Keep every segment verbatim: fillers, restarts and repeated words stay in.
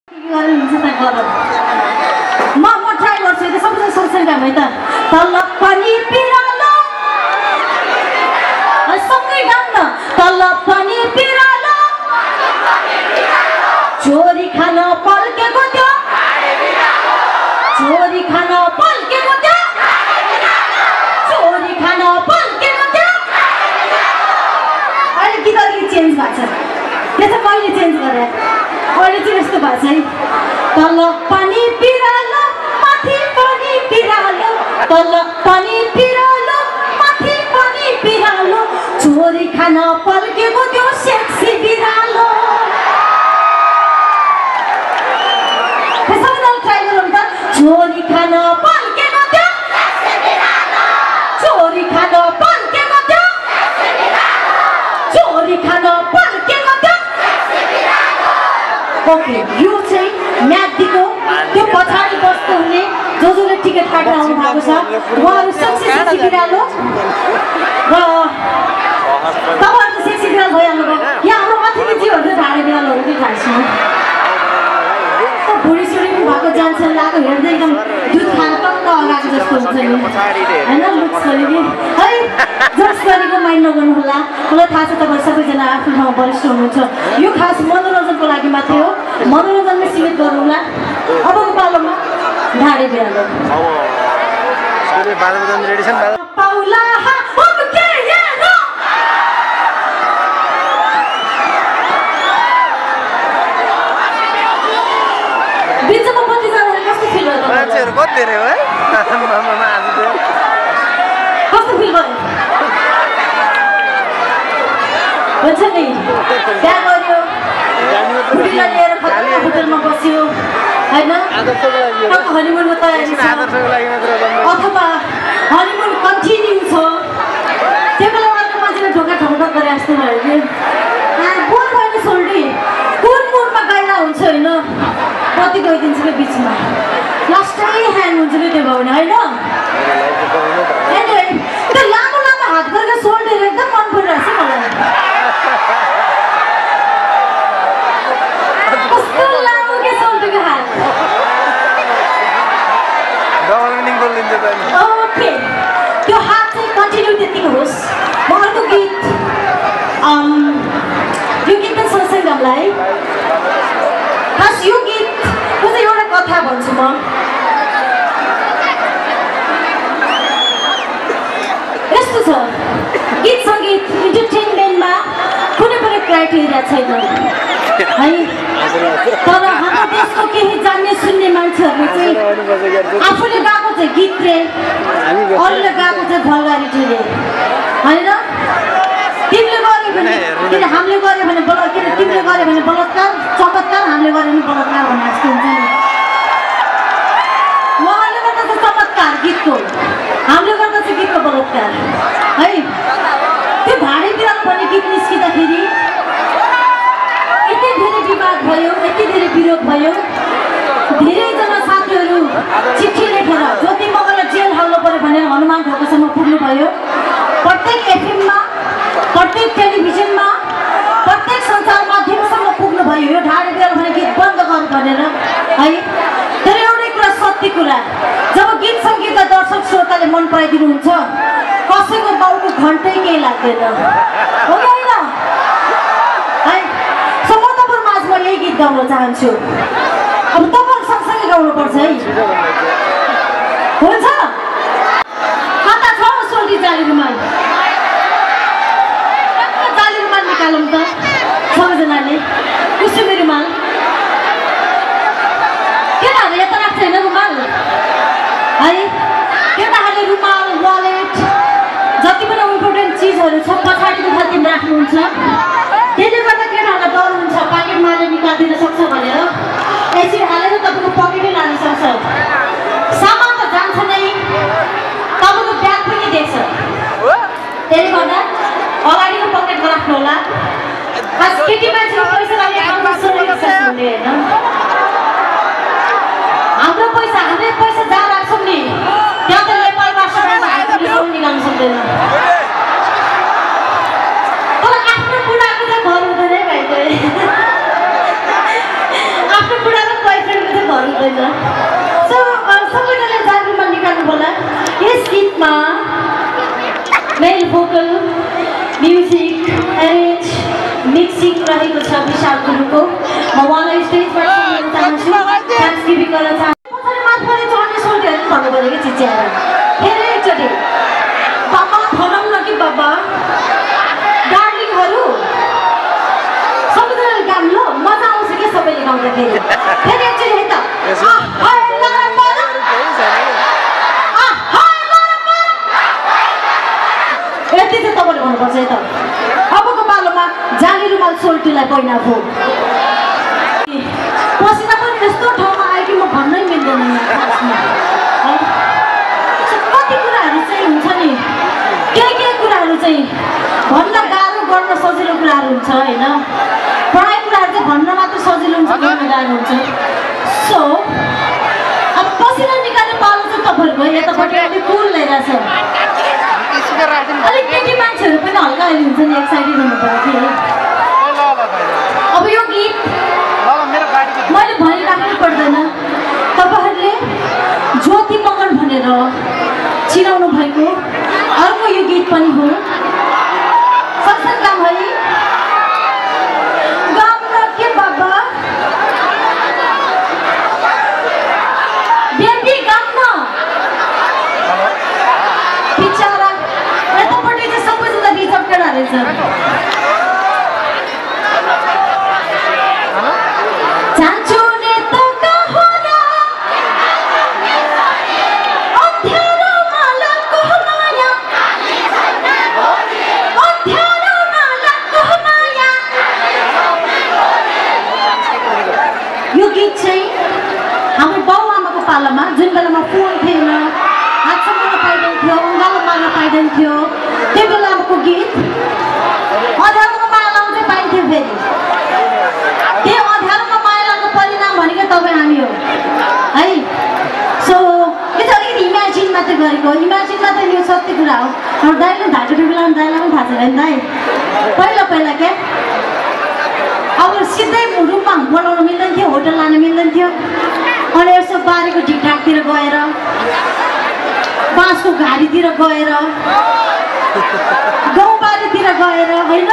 म म ट्राई गर्छु त्यो सबैजना सँगसँगै है त तल पनि पिरालो सँगै गाउन तल पनि पिरालो चोरी खान पल्केको त्यो चोरी खान पल्केको त्यो चोरी खान पल्केको त्यो अहिले गीत अलिकति चेन्ज भएको छ त्यो चाहिँ कहिले चेन्ज गरे अहिले चाहिँ यस्तो भएको छ है तल पनि पिरालो माथि पनि पिरालो तल पनि पिरालो माथि पनि पिरालो चोरी खान पल्केको त्यो सेक्सी बिरालो ट्राई गरौँ त चोरी खान पल्केको त्यो चोरी खान पल्केको त्यो चोरी खान पल्केको त्यो ओके यो चाहिँ म्याग्दीको त्यो पछाडि बस्नु हुने जो जसले टिकट काटेर आउनु भएको छ उहाँहरू सेक्सी सेक्सी बिरालो र तपाईँहरू सेक्सी बिरालो भइहाल्नु भयो यहाँ हाम्रो अतिथिजीहरू ढाडे बिरालोहरू पनि खाइसक्नु बुढी सुढी भएको जान्छ लगाएको हेर्दै एकदम दुध खान टक्क अगाएको जस्तो हुन्छ नि होइन लुक्स गरेको है जस गरेको माइन्ड नगर्नु होला मलाई थाहा छ तपाईँ सबैजना आफ्नो ठाउँमा वरिष्ठ हुनुहुन्छ यो खास मनोरञ्जनको लागि मात्रै हो मनोरञ्जनमै सीमित गरौँला अबको पालोमा ढाडे बिरालो पाउला बिचमा बत्ती जाँदाखेरि कस्तो फिल भयो मान्छेहरू कति धेरै हो है कस्तो फिल भयो हुन्छ नि त्यहाँ गऱ्यो बुढीलाई लिएर होटलमा बस्यो होइन हनिमुनको तयारी छ अथवा हनिमुन कन्टिन्यू छ त्यो बेला अर्को मान्छेले ढोका ठोका गरे जस्तो भयो कि बोल भएन सोल्टी कुन मुडमा गएर हुन्छ होइन कति गइदिन्छ कि बिचमा लास्टै ह्याङ हुन्छ कि त्यो भाउने होइन त्यो लामो लामो हात गरेर सोल्डर एकदम मन परिरहेको छ मलाई कस्तो लामो के सोल्डरको हात ओके त्यो हात चाहिँ कन्टिन्यू त्यतिको होस् म अर्को गीत यो गीत पनि सँगसँगै गाउँला है खास यो गीतको चाहिँ एउटा कथा भन्छु म यस्तो छ गीत सङ्गीत इन्टरटेनमेन्टमा कुनै पनि क्राइटेरिया छैन है तर हाम्रो देशको केही जान्ने सुन्ने मान्छेहरूले चाहिँ आफूले गाएको चाहिँ गीत रे अरूले गाएको चाहिँ भल्गारिटी रे होइन तिमीले गर्यो भने किन हामीले गर्यो भने बल किन तिमीले गर्यो भने बलात्कार चमत्कार हामीले गर्यो भने बलात्कार भन्ने जस्तो हुन्छ नि उहाँले गर्दा चाहिँ चमत्कार गीतको हामीले गर्दा चाहिँ गीतको बलात्कार है त्यो भाडे बिरालो भन्ने गीत निस्किँदाखेरि यति धेरै विवाद भयो यति धेरै विरोध भयो धेरैजना साथीहरू चिठी लेखेर ज्योति मगरलाई जेल हाल्नु पर्यो भनेर हनुमान ढोकासम्म पुग्नुभयो प्रत्येक एफएममा प्रत्येक टेलिभिजनमा प्रत्येक सञ्चार माध्यमसम्म पुग्नुभयो यो ढाडे बिरालो भने गीत बन्द गर्नु भनेर है तर एउटै कुरा सत्य कुरा जब गीत सङ्गीतलाई दर्शक श्रोताले मन पराइदिनुहुन्छ कसैको बाउको घन्टै केही लाग्दैन हो कि होइन है सो म तपाईँहरू माझमा यही गीत गाउन चाहन्छु अब तपाईँहरू सँगसँगै गाउनुपर्छ है हुन्छ कता छ सोल्टी जाली रुमाल जाली रुमाल निकालौँ त सबैजनाले कुसुमे रुमाल केटाहरू यता राख्छ होइन रुमाल है केटाहरूले रुमाल वालेट जति पनि इम्पोर्टेन्ट चिजहरू छ पछाडिको खातिर राख्नुहुन्छ त्यसले गर्दा केटाहरूलाई डर हुन्छ पाकेट मारेर निकालिदिन सक्छ भनेर यसरी हालेर तपाईँको पकेटै लान सक्छ सामान त जान्छ नै तपाईँको ब्याग पनि देख्छ त्यसले गर्दा अगाडिको पकेटमा राख्नु होला खास केटी मान्छेको पैसा लाग्ने हुने होइन हाम्रो पैसा हामीले पैसा जहाँ राख्छौँ नि त्यहाँ त नेपाल राष्ट्रमा निकाल्नु सक्दैन तर आफ्नो बुढाको चाहिँ घर हुँदैन है भाइ आफ्नो बुढाको female vocal music arrange mixing रहेको छ विशाल गुरुको। म उहाँलाई स्टेजमा सुन्न चाहन्छु, थ्याङ्क्सगिभिङ गर्न चाहन्छु। पछाडि माथि चढ्ने सोल्टीहरू भन्नुभयो कि चिच्याएर फेरि एकचोटि बाबा भनौँ न कि बाबा डार्लिङहरू सबैजनाले गाउँ ल, मजा आउँछ कि सबैले गाउँदाखेरि। फेरि एकचोटि है त यति चाहिँ तपाईँले भन्नुपर्छ है त। अबको पालोमा जाली रुमाल सोल्टीलाई पहिना भो। पसिना पनि यस्तो ठाउँमा आयो कि म भन्नै मिल्दैन है। कति कुराहरू चाहिँ हुन्छ नि, के के कुराहरू चाहिँ भन्न गाह्रो गर्न सजिलो कुराहरू हुन्छ होइन। पढाइ कुराहरू चाहिँ भन्न मात्र सजिलो हुन्छ, गर्न गाह्रो हुन्छ। सो अब पसिना निकाल्ने पालो चाहिँ तपाईँहरूको यतापट्टि अलिक कुल लिइरहेछ। अलिक केटी मान्छेहरू पनि हल्का अहिले हुन्छ नि, एक्साइटेड हुनु पर्यो कि। अब यो गीत मैले भनिराख्नु पर्दैन, तपाईँहरूले ज्योति मगर भनेर चिनाउनु भएको अर्को यो गीत पनि हो। सत्सङ गाउँ है गाउँ न के बाबा बेबी गाउँ न बिचरा। यतापट्टि चाहिँ सबैजना रिजर्भ केटा रहेछ। जान्छु ने त कहाँ र अँध्यारोमा लागेको माया, अँध्यारोमा लागेको माया। यो गीत चाहिँ हाम्रो बाउ-आमाको पालामा जुन बेलामा फोन थिएन, हात समाउन पाइँदैन थियो, अँगालो मार्न पाइँदैन थियो, त्यो बेलाको गीत अँध्यारोमा माया लाउन चाहिँ पाइन्थ्यो। फेरि त्यो अँध्यारोमा माया लाग्ने परिणाम भनेको तपाईँ हामी हो है। सो यो चाहिँ अलिकति इमेजिन मात्रै गरेको, इमेजिन मात्रै यो सत्य कुरा हो। हाम्रो दाइले धाएको बेला दाइलाई पनि थाहा छैन दाइ पहिला पहिला क्या। अब सिधै रुममा बोलाउनु मिल्दैन थियो, होटल लानु मिल्दैन थियो। अनि यसो बारीको ढिकढाकतिर गएर, बाँसको घारीतिर गएर, गाउँबारीतिर गएर होइन।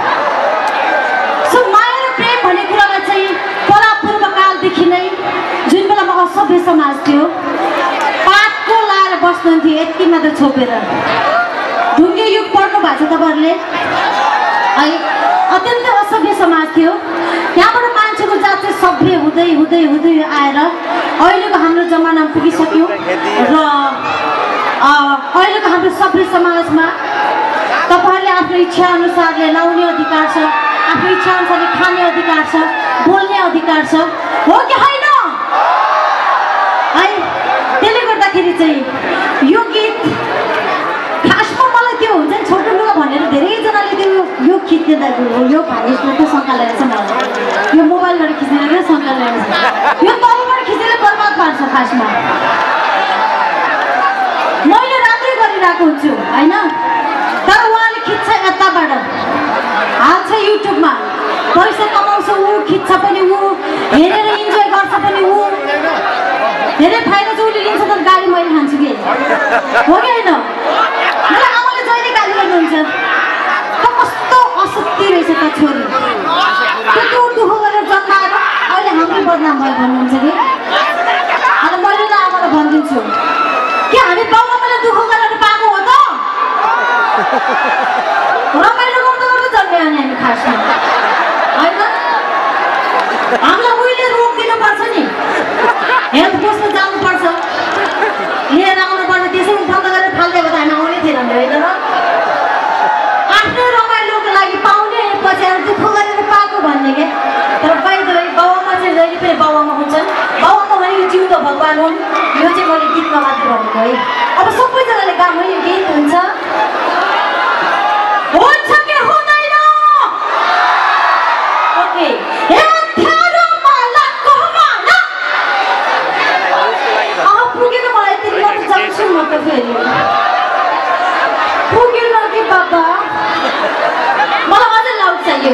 सो माया र प्रेम भन्ने कुरालाई चाहिँ परापूर्व कालदेखि नै जुन बेलामा असभ्य समाज थियो, पातको लाएर बस्नुहुन्थ्यो यति मात्र छोपेर। ढुङ्गे युग पढ्नु भएको छ तपाईँहरूले है। अत्यन्तै असभ्य समाज थियो, त्यहाँबाट मान्छेको जात चाहिँ सभ्य हुँदै हुँदै हुँदै आएर अहिलेको हाम्रो जमानामा पुगिसक्यो। र अहिलेको हाम्रो सभ्य समाजमा तपाईँहरूले आफ्नो इच्छा अनुसारले लाउने अधिकार छ, आफ्नो इच्छा अनुसारले खाने अधिकार छ, बोल्ने अधिकार छ, हो कि होइन है। त्यसले गर्दाखेरि चाहिँ यो गीत खासमा मलाई त्यो हुन्छ नि छोटो लुगा भनेर धेरैजनाले त्यो यो खिच्ने यो भाइसमा त्यो शङ्का ल्याएको छ। मलाई यो मोबाइलबाट खिचेर नै शङ्का ल्याएको छ। यो तलबाट खिचेर बर्बाद पार्छ खासमा। मैले राम्रै गरिरहेको हुन्छु होइन, तर उहाँले खिच्छ यताबाट हाल्छ युट्युबमा, पैसा कमाउँछ ऊ, खिच्छ पनि ऊ, हेरेर इन्जोय गर्छ पनि ऊ। धेरै फाइदा चाहिँ उसले लिन्छ तर गाली मैले खान्छु कि हो कि होइन। मलाई आमाले जहिले गाली गर्नुहुन्छ, त कस्तो असत्य रहेछ त छोरी, त्यो दुःख गरेर जन्माएर अहिले हाम्रै बदनाम भयो भन्नुहुन्छ कि। अन्त मैले त आमालाई भनिदिन्छु कि हामी बाउ-आमाले दुःख गरेर पाएको हो त, रमाइलो गर्दा गर्दा जन्म्यो नि हामी खासमा होइन। हामीलाई उहिले रोग दिनुपर्छ नि, हेल्थ पोस्टमा जानुपर्छ, लिएर आउनुपर्छ, त्यसै उठाउँदा गरेर फाल्दै भयो त हामी आउने थिएन होइन र। आफ्नो रमाइलोको लागि पाउने पछि आएर दुःख गरेर पाएको भन्ने क्या। तर बाहिर बाउ-आमा चाहिँ जहिले पनि बाउ-आमा हुन्छन्, बाउ-आमा भनेको जिउँदो भगवान् हुन्। यो चाहिँ मैले गीतमा मात्रै भनेको है। अब सबैजनाले गाउँ यो गीत हुन्छ हुन्छ कि हुँदैन। ओके पुगेन मलाई यति मात्र जान्छु म त फेरि पुगेन कि बाबा, मलाई अझै लाउड चाहियो।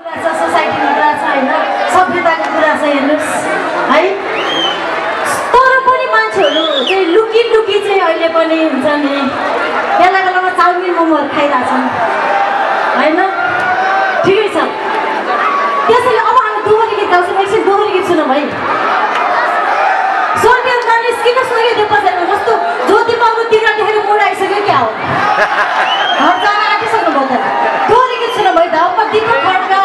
सोसाइटीको कुरा छ होइन, सभ्यताको कुरा छ हेर्नुहोस् है। तर भने हुन्छ नि बेला बेलामा चाउमिन मोमोहरू खाइरहेको छौँ होइन ठिकै छ त्यसैले अब हामी दोहोरी गीत गाउँछौँ एकछिन दोहोरी गीत सुनौँ है स्वर्गीय गणेश किन सुनेको पछाडि कस्तो ज्योति बाबु तिर देखेर मोड आइसक्यो क्या हो घर जान आँटिसक्नुभयो त दोहोरी गीत सुनौँ है त अब दीपक खड्का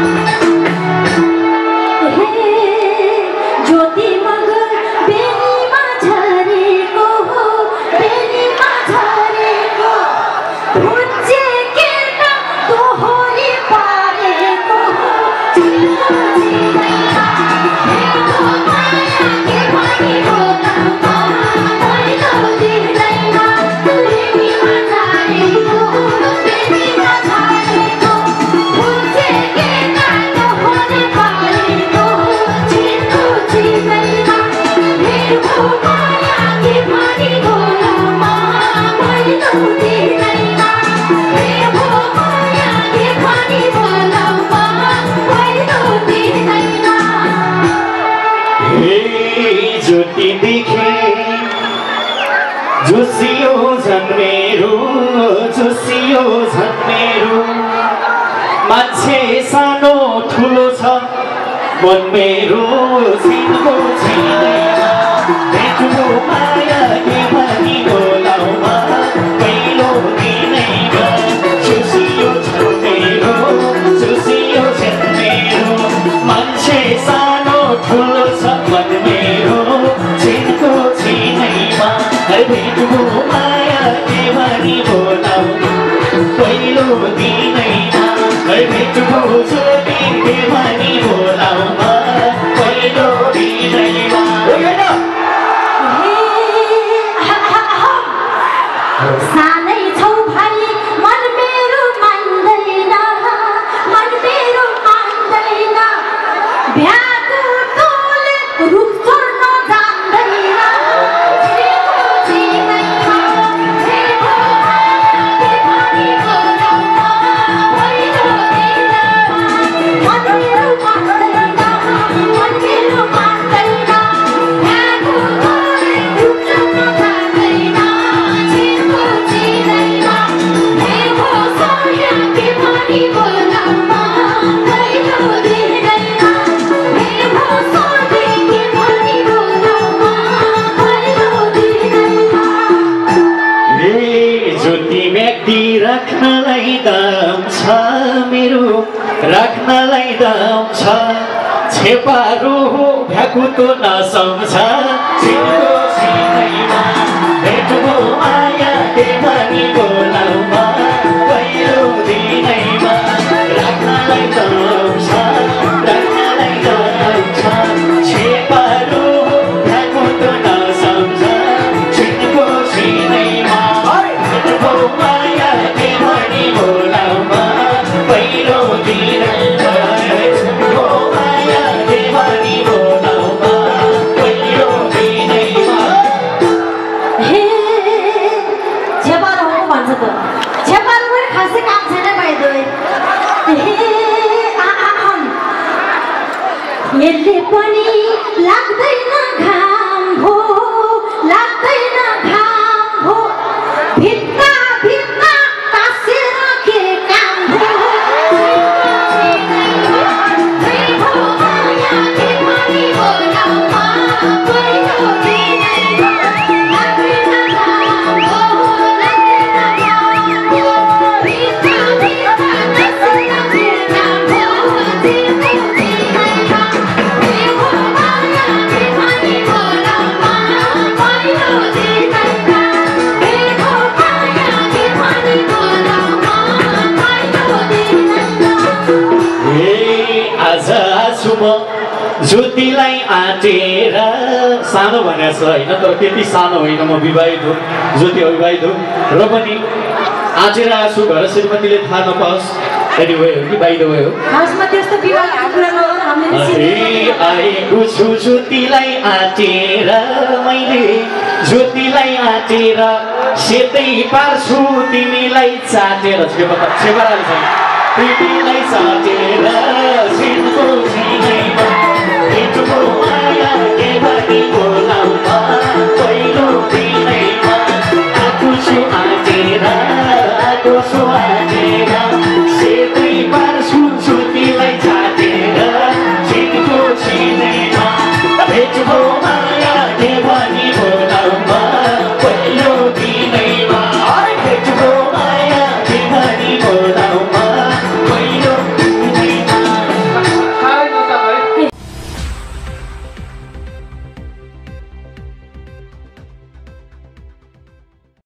ज्योति मगर बेनीमा झरेको हो बेनीमा झरेको भुन्चे केटा दोहोरी पारेको हो जुसियो झन्मेरो जुसियो झन्मेरो मान्छे सानो ठुलो छ मन मेरो सिनको छैन भेटको माया के भनी बोलाउमा पहिलो दिनैमा जुसियो झन्मेरो जुसियो झन्मेरो मान्छे सानो ठुलो छ मन मेरो सिनको छैनैमा भेटको माया के भनी बोलाउमा पहिलो दिनैमा भेटको ज्योति के भनी बोलाउमा पहिलो दिनैमा सानै छौ भाइ मन मेरो मान्दैन मन मेरो मान्दैन भ्याको टोले रुख छोड्न जान्दैन राख्नलाई दाम छ मेरो राख्नलाई दाम छ छेपारो हो भ्याकुतो नसम्झ छिटो छिटैमा भेटको माया के भनी बोलाउमा पहिलो दिनैमा राख्नलाई दाम छ राख्नलाई दाम छ छेपारो हो भ्याकुतो नसम्झ छिटो छिटैमा भेटको माया के भनी बोलाउमा पहिलो दिनैमा भेटको माया के भनी बोलाउमा पहिलो दिनैमा हे छेपारो हो भन्छ त छेपारो पनि खासै काम छैन पाइदो हे आ आ हम यसले पनि लाग्दैन घाम हो लाग्दैन घाम हो भित्ता भित्ता तासेर के काम हो ज्योतिलाई आँटेर सानो भनेको छ होइन तर त्यति सानो होइन म विवाहित हो ज्योति अविवाहित हो र पनि आँटेर आएको छु घर श्रीमतीले थाहा नपाओस् एनिवे हो कि बाइ द वे हो आएको छु ज्योतिलाई आँटेर मैले ज्योतिलाई आँटेर सेतै पार्छु तिमीलाई चाटेर छेपाराले छ तिमीलाई चाटेर